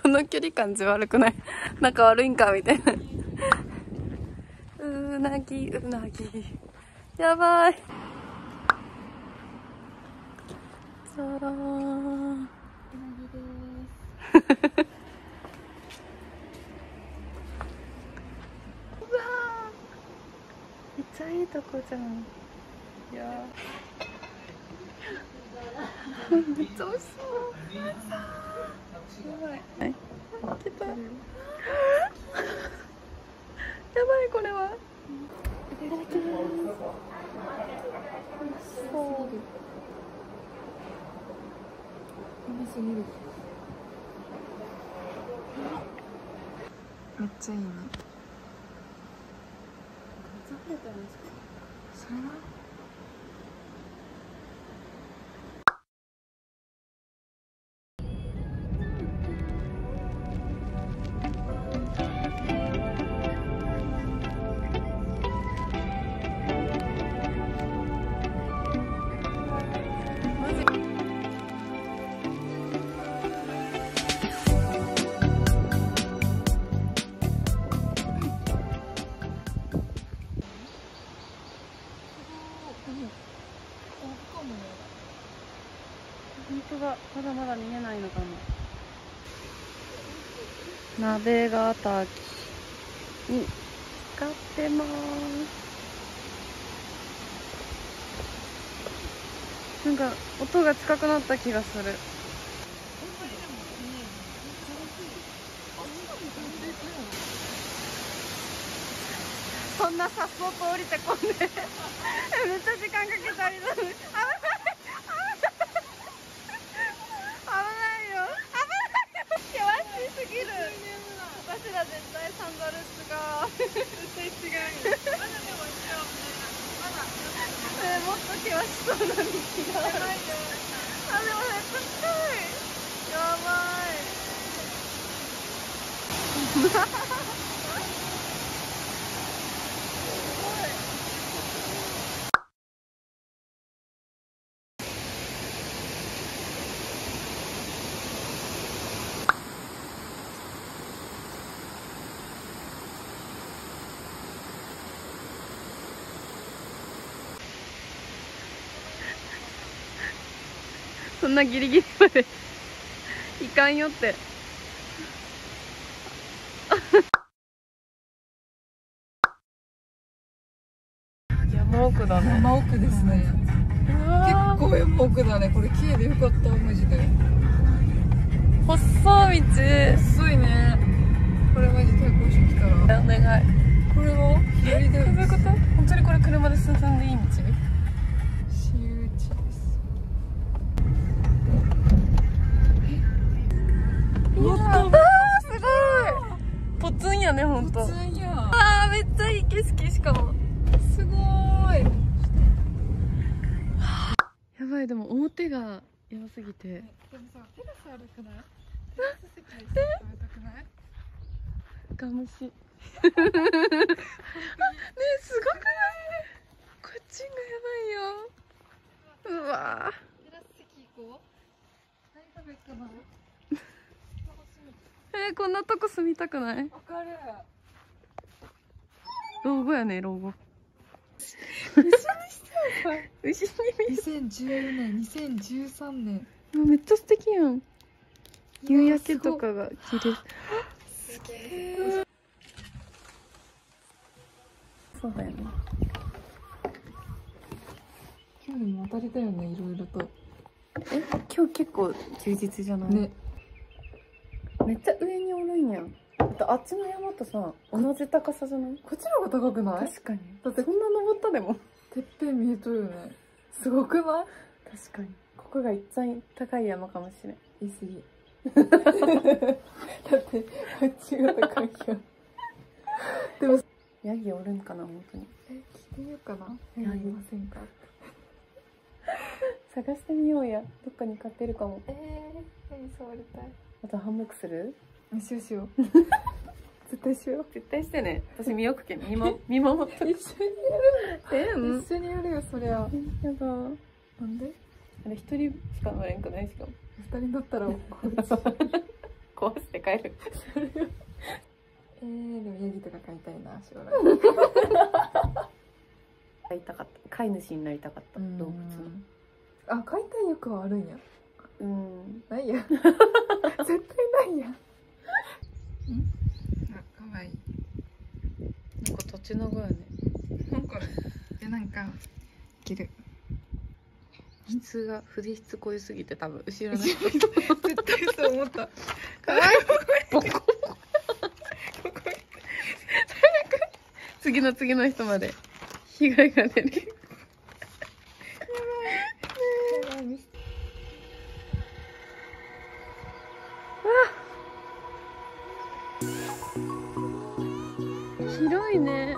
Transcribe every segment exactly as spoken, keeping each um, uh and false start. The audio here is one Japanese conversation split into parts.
この距離感じ悪くない？仲悪いんかみたいな。うなぎ、うなぎ。やばい。じゃらーん。うなぎです。うわー。めっちゃいいとこじゃん。いやー。めっちゃ美味しそう。やばい。はい。来た。やばい、これは。いただきます。美味しそう。めっちゃいいね。それは本当だ、まだまだ見えないのかな。鍋ヶ滝に使ってます。なんか音が近くなった気がする。そんなさっそうと降りてこんでめっちゃ時間かけたりだね。危ない危ないよ、危ないよ、険しすぎる。私ら絶対サンダル使う。絶対違うよ。まだでも一応まだえー、もっと険しそうな道がある。あ、でもめっちゃ近い。やばい。そんなギリギリまでいかんよって。山奥だね。 山奥ですね。結構山奥だね。これ軽でよかった、マジで。 細い道。 細いね。これマジ対向車来たら。 お願い。 これは左だよ。 どういうこと？本当にこれ車で進んでいい道？ 私有地です。 いやー、すごい。ポツンやね、本当。 ポツンや。 あー、めっちゃいい景色、しかも。 すごーい。 やばい、でも表がやばすぎて。 でもさ、テラスあるくない？テラス席で食べたくない？ ガムシ。ねえ、すごくない？こっちがやばいよ。うわテラス席行こう。何食べるかな？ えー、こんなとこ住みたくない？ わかる。 老後やね、老後。 牛にしてはさ、 牛に見にせんじゅうよねん、にせんじゅうさんねん。 めっちゃ素敵やん。夕焼けとかが綺麗。 すげえ。 そうだよね。 今日にも当たりだよね、いろいろと。 え、今日結構充実じゃない？ね。めっちゃ上におるんやん。あとあっちの山とさ、同じ高さじゃない？ こっちの方が高くない？ 確かに。だってこんな登ったでも。 てっぺん見えとるよね。すごくない？ 確かに。ここが一番高い山かもしれん。 言い過ぎ。だってこっちが高いよ。でもヤギおるんかな、本当に。 え、聞いてみようかな。 ヤギいませんか？ 探してみようや。どっかに飼ってるかも。 えー、何触りたい？ あとハンモックする？ しようしよう。絶対しよう。 絶対してね。私見よくけん。見も見守っとく。 一緒にやる。 えん。 一緒にやるよ、そりゃ。 やだ。 なんで？ あれ一人しか乗れんくない？しかも。 二人だったら壊して飼える。 えー、でもヤギとか飼いたいな将来。 飼いたかった。飼い主になりたかった動物の。 あ、飼いたい欲はあるんや。 うん。 ないや。絶対ないや。ん？あ、可愛い。 なんか土地の子よね。 なんか、いやなんかいける。 質が筆質濃いすぎて多分後ろの人絶対そう思った。 可愛い。ボコボコ。次の次の人まで被害が出る。やばい。やばい。わ。広いね。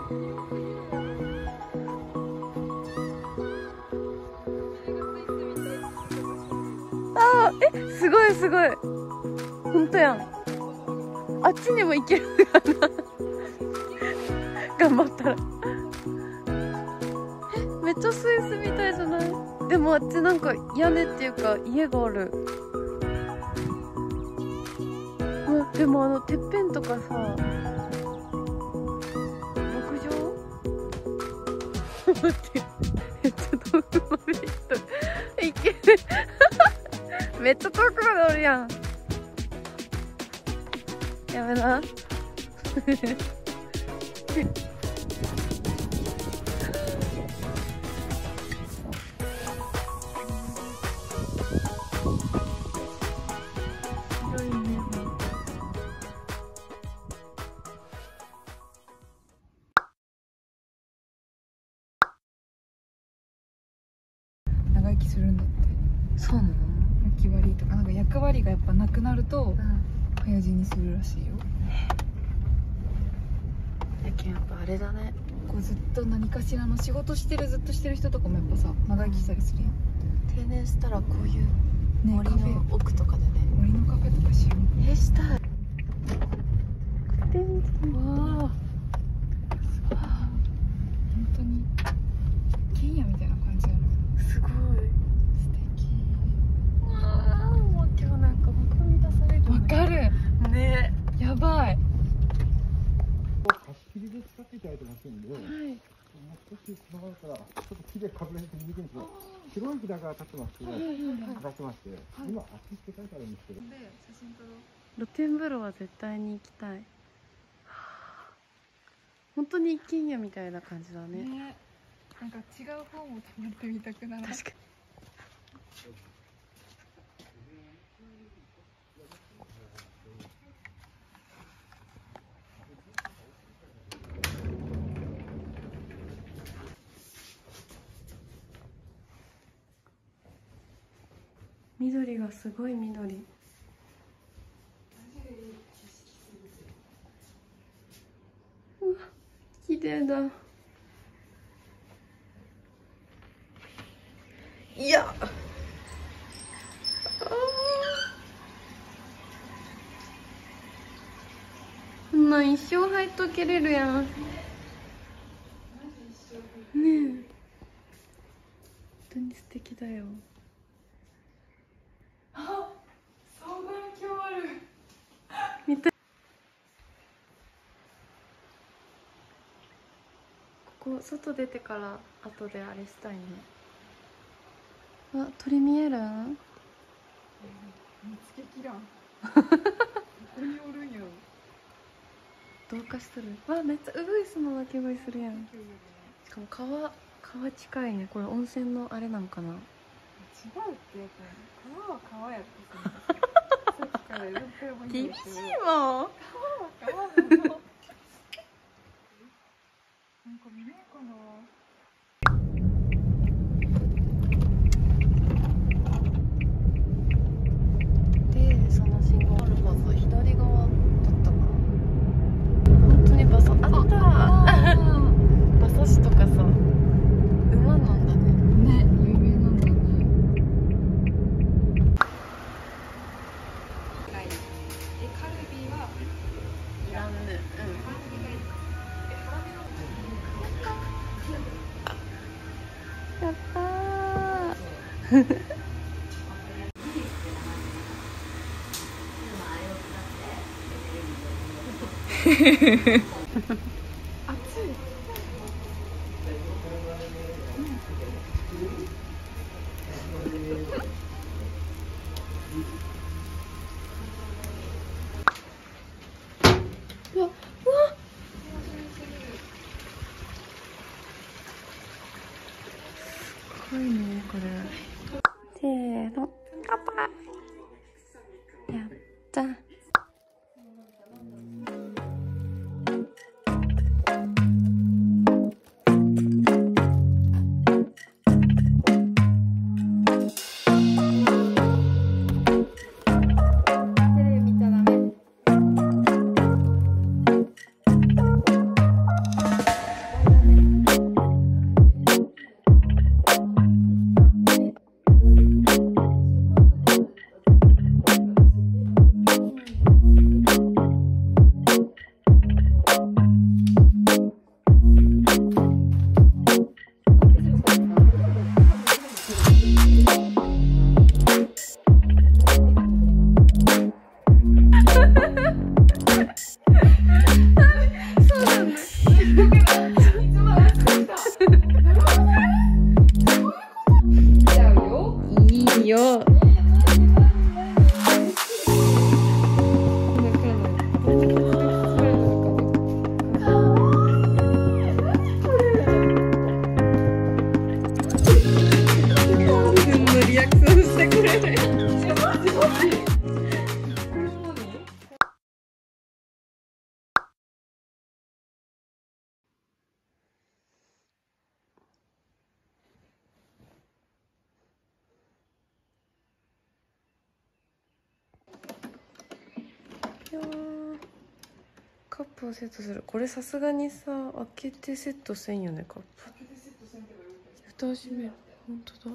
あー、え、すごいすごい。本当やん。あっちにも行けるかな。頑張ったら。え、めっちゃスイスみたいじゃない？でもあっちなんか屋根っていうか家がある。うわ、でもあのてっぺんとかさ、牧場？待って、めっちゃ遠くまで行った。いける。めっちゃ遠くまでおるやん。やめな。 長生きするんだって。 そうなの？ 焼き割りとかなんか役割がやっぱなくなると、うん、早死にするらしいよ。 やけんやっぱあれだね。 こうずっと何かしらの仕事してるずっとしてる人とかもやっぱさ長生きしたりするやん。 定年したらこういう森の奥とかでね。 森のカフェとかしよう。 え、したい。わあ。 本当に一軒家みたいな感じやろ。 すごい。 素敵。 わあ、もう今日なんか僕見出される。 わかる。 ね。 やばい。 貸し切りで使っていただいてますんで、はい、もう少しつながるから、ちょっと木で隠れて見にくいんですけど、白い木だから立ってますけど、かかってまして、はい、今、あっちって書いてあるんですけど。で、写真撮ろう。 露天風呂は絶対に行きたい。本当に一軒家みたいな感じだね。 ね、なんか違う方も泊まってみたくなる。 確かに。緑がすごい緑。うわ、綺麗だ。いや。ああ。こんなん一生入っとけれるやん。ねえ。本当に素敵だよ。 あ、双眼鏡ある。 見たい。ここ外出てから後であれしたいね。あ、鳥見えるん？ 見つけきらん。ここにおるんやろ。 どうかしとる。わ、めっちゃウグイスの鳴き声するやん。しかも川川近いね。これ温泉のあれなんかな。 違うってやっぱ川は川やってさ。さっきからいろいろ厳しいもん。 川は川なの。なんか見ないかな。 で、その信号あるはず左側だったかな。本当に馬刺あった。馬刺しとかさ、馬なんだね。 ね、有名なんだね。はい。え、カルビはいらんね。うん。やったー。 うわ、うわ。すごいね、これ。せーの、乾杯。やった。いいよ。リアクションしてくれる。いやー、カップをセットする。これさすがにさ、開けてセットせんよね、カップ。蓋を閉める。本当だ。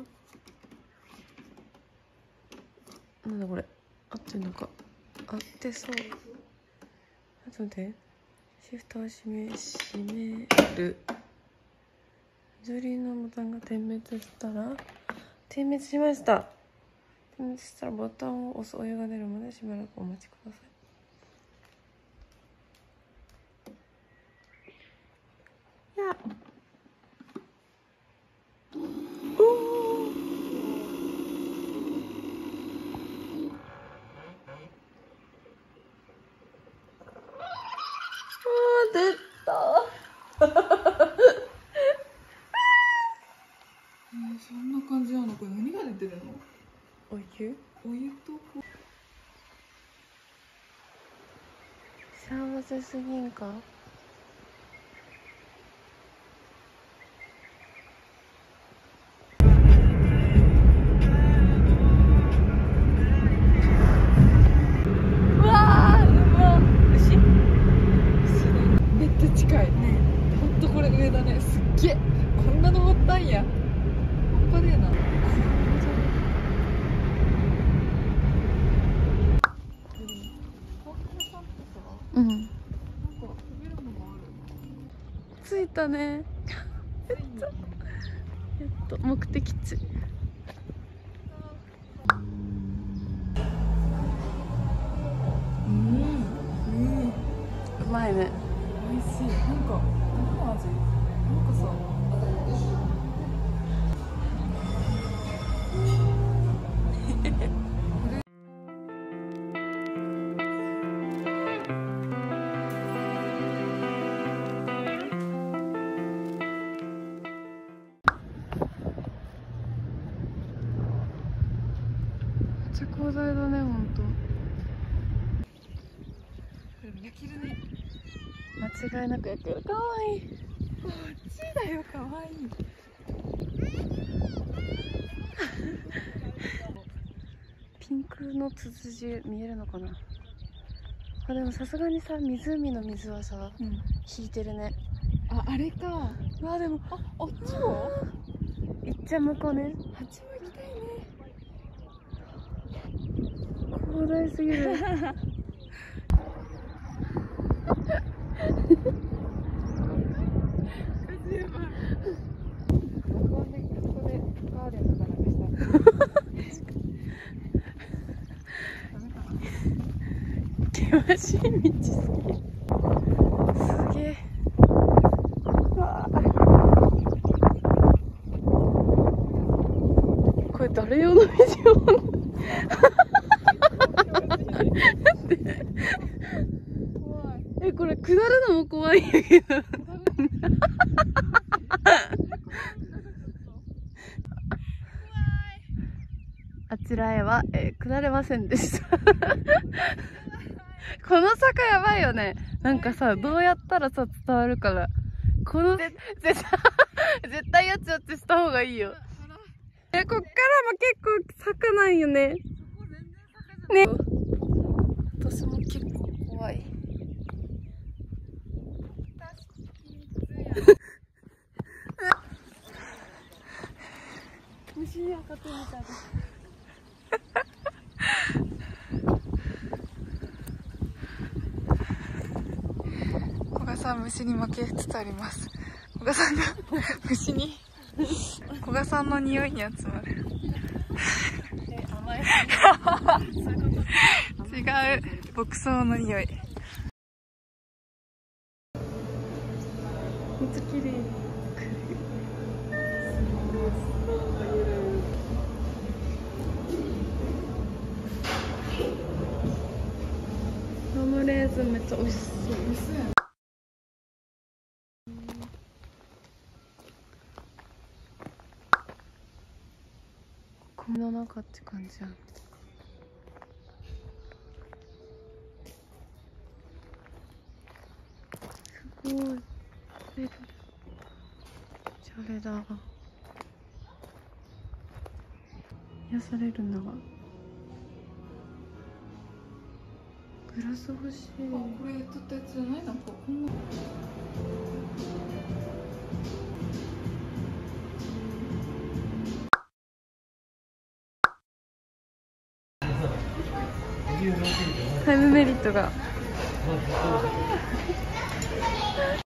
なんだこれ。合ってんのか。合ってそう。あとでシフトを閉め閉める。緑のボタンが点滅したら、点滅しました。点滅したらボタンを押す。お湯が出るまでしばらくお待ちください。や出た。 そんな感じなの？これ何が出てるの？ お湯？ お湯とこ幸せすぎんか？うわー、うわ、牛？ めっちゃ近いね。ほんとこれ上だね。すっげえ。こんな登ったんや。半端ねえな。 うん。 なんか食べるのもある。 着いたね。やっと。やっと目的地。 うん。うん。 うまいね。 美味しい。なんか何の味？なんかさ。 めっちゃ広大だね、ほんと。 焼けるね。 間違いなく焼ける。かわいい。 こっちだよ、かわいい。 ピンクのツツジ見えるのかな。あ、でもさすがにさ、湖の水はさ、 うん、 引いてるね。 あ、あれか。 うわ、でも、 あ、あっちはいっちゃ向こうね。 あっちも行きたいね。 広大すぎる。険しい道すぎる。 すげえ。うわー、これ誰用のビジョン？え、これ下るのも怖いんやけど。あちらへは、えー、下れませんでした。この坂やばいよね。なんかさ、どうやったらさ伝わるから。この絶対絶対よちよちした方がいいよ。え、こっからも結構坂なんよね。ね。私も結構怖い。虫に赤てみたいです。古賀さん、虫に負けつつあります。古賀さんが虫に、古賀さんの匂いに集まる。え、甘い。違う、牧草の匂い。めっちゃ綺麗。ラムレーズンめっちゃ美味しそう。米の中って感じやん。すごい。レル。シャレだ。癒されるんだが。グラス欲しい。あ、これ撮ったやつじゃない？なんかこんな。タイムメリットが。